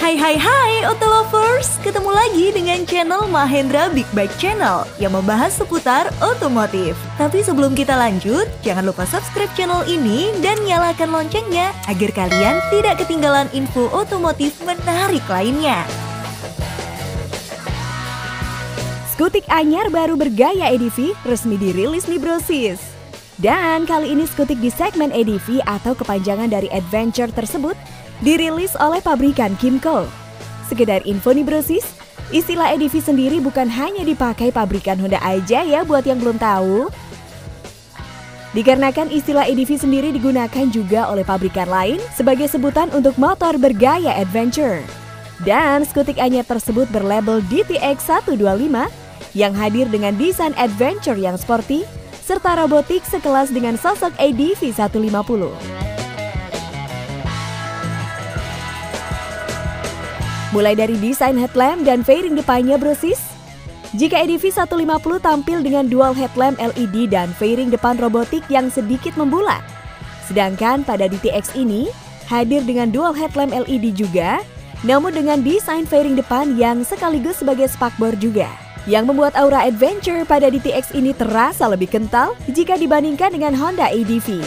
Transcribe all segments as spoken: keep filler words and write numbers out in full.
Hai hai hai Auto Lovers, ketemu lagi dengan channel Mahendra Big Bike Channel yang membahas seputar otomotif. Tapi sebelum kita lanjut, jangan lupa subscribe channel ini dan nyalakan loncengnya agar kalian tidak ketinggalan info otomotif menarik lainnya. Skutik anyar baru bergaya E D V resmi dirilis nih brosis. Dan kali ini skutik di segmen E D V atau kepanjangan dari adventure tersebut dirilis oleh pabrikan Kymco. Sekedar info nih brosis, istilah E D V sendiri bukan hanya dipakai pabrikan Honda aja ya buat yang belum tahu. Dikarenakan istilah E D V sendiri digunakan juga oleh pabrikan lain sebagai sebutan untuk motor bergaya adventure. Dan skutik anyar tersebut berlabel D T X seratus dua puluh lima yang hadir dengan desain adventure yang sporty serta robotik sekelas dengan sosok A D V seratus lima puluh. Mulai dari desain headlamp dan fairing depannya brosis. Jika A D V seratus lima puluh tampil dengan dual headlamp L E D dan fairing depan robotik yang sedikit membulat. Sedangkan pada D T X ini hadir dengan dual headlamp L E D juga, namun dengan desain fairing depan yang sekaligus sebagai spakbor juga. Yang membuat aura adventure pada D T X ini terasa lebih kental jika dibandingkan dengan Honda A D V.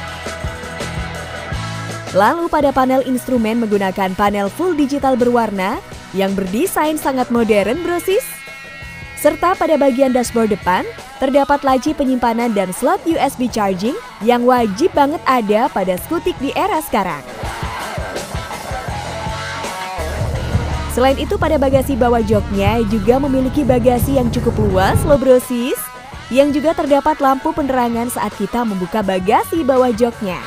Lalu pada panel instrumen menggunakan panel full digital berwarna yang berdesain sangat modern brosis. Serta pada bagian dashboard depan terdapat laci penyimpanan dan slot U S B charging yang wajib banget ada pada skutik di era sekarang. Selain itu pada bagasi bawah joknya juga memiliki bagasi yang cukup luas loh brosis, yang juga terdapat lampu penerangan saat kita membuka bagasi bawah joknya.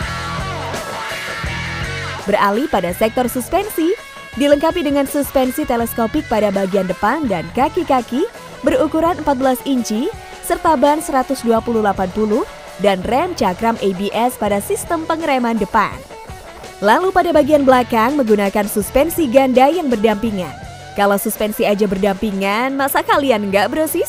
Beralih pada sektor suspensi, dilengkapi dengan suspensi teleskopik pada bagian depan dan kaki-kaki berukuran empat belas inci, serta ban seratus dua puluh delapan puluh dan rem cakram A B S pada sistem pengereman depan. Lalu pada bagian belakang menggunakan suspensi ganda yang berdampingan. Kalau suspensi aja berdampingan, masa kalian nggak brosis?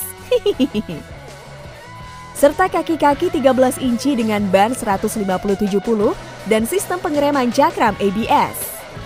Serta kaki-kaki tiga belas inci dengan ban seratus lima puluh tujuh puluh dan sistem pengereman cakram A B S.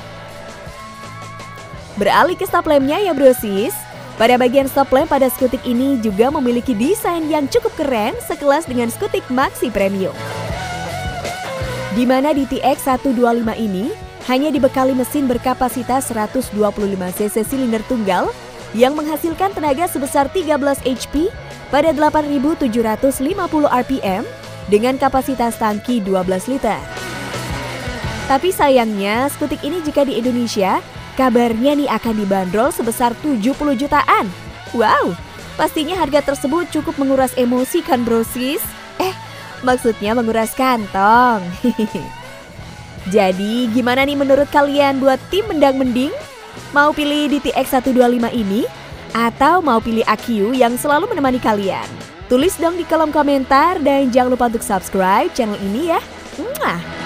Beralih ke stop lampnya ya brosis. Pada bagian stop lamp pada skutik ini juga memiliki desain yang cukup keren sekelas dengan skutik Maxi Premium. Di mana D T X seratus dua puluh lima ini hanya dibekali mesin berkapasitas seratus dua puluh lima cc silinder tunggal yang menghasilkan tenaga sebesar tiga belas H P pada delapan ribu tujuh ratus lima puluh R P M dengan kapasitas tangki dua belas liter. Tapi sayangnya skutik ini jika di Indonesia kabarnya nih akan dibanderol sebesar tujuh puluh jutaan. Wow, pastinya harga tersebut cukup menguras emosi kan brosis? Eh, maksudnya menguras kantong. Jadi gimana nih menurut kalian buat tim mendang-mending? Mau pilih D T X seratus dua puluh lima ini? Atau mau pilih A Q yang selalu menemani kalian? Tulis dong di kolom komentar dan jangan lupa untuk subscribe channel ini ya. Mwah.